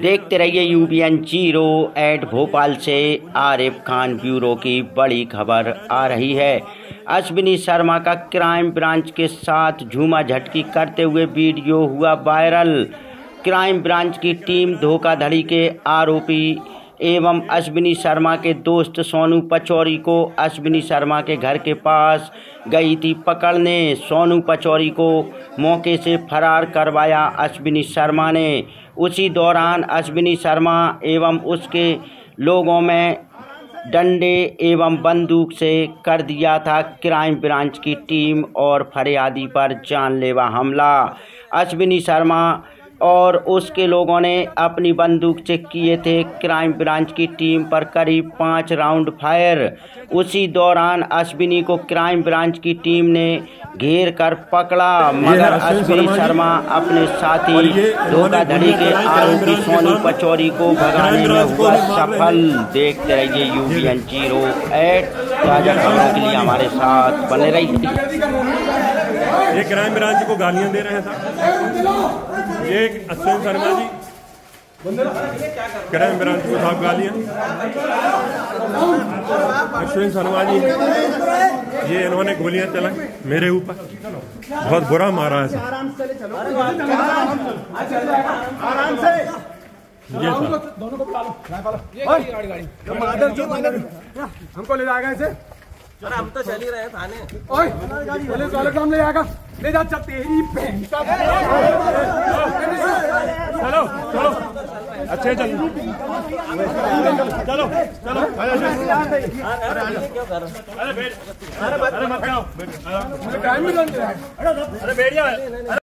देखते रहिए UBN 08 भोपाल से आरिफ खान ब्यूरो की बड़ी खबर आ रही है। अश्विनी शर्मा का क्राइम ब्रांच के साथ झूमा झटकी करते हुए वीडियो हुआ वायरल। क्राइम ब्रांच की टीम धोखाधड़ी के आरोपी एवं अश्विनी शर्मा के दोस्त सोनू पचौरी को अश्विनी शर्मा के घर के पास गई थी पकड़ने। सोनू पचौरी को मौके से फरार करवाया अश्विनी शर्मा ने। उसी दौरान अश्विनी शर्मा एवं उसके लोगों में डंडे एवं बंदूक से कर दिया था क्राइम ब्रांच की टीम और फरियादी पर जानलेवा हमला। अश्विनी शर्मा और उसके लोगों ने अपनी बंदूक चेक किए थे क्राइम ब्रांच की टीम पर करीब 5 राउंड फायर। उसी दौरान अश्विनी को क्राइम ब्रांच की टीम ने घेर कर पकड़ा, मगर अश्विनी शर्मा अपने साथी धोखाधड़ी के आरोपी सोनू पचौरी को भगाने में हुआ सफल। देखते रहिए UBN 08 ताजा खबरों के लिए हमारे साथ बने रहिए। ये क्राइम ब्रांच को गालियां दे रहे थे। ये अश्विनी शर्मा जी क्राइम ब्रांच को साफ गालियां। अश्विनी शर्मा जी ये इन्होंने गोलियां चलाई मेरे ऊपर, बहुत बुरा मारा है। ये दोनों को बुला लो, हमको ले जाएगा इसे। सर हम तो चल ही रहे हैं थाने। ओए पुलिस वाले काम ले जाएगा, ले जा। चल तेरी बहन का। चलो चलो अच्छे चलो चलो चलो। अरे मत जाओ, अरे बैठ जाओ।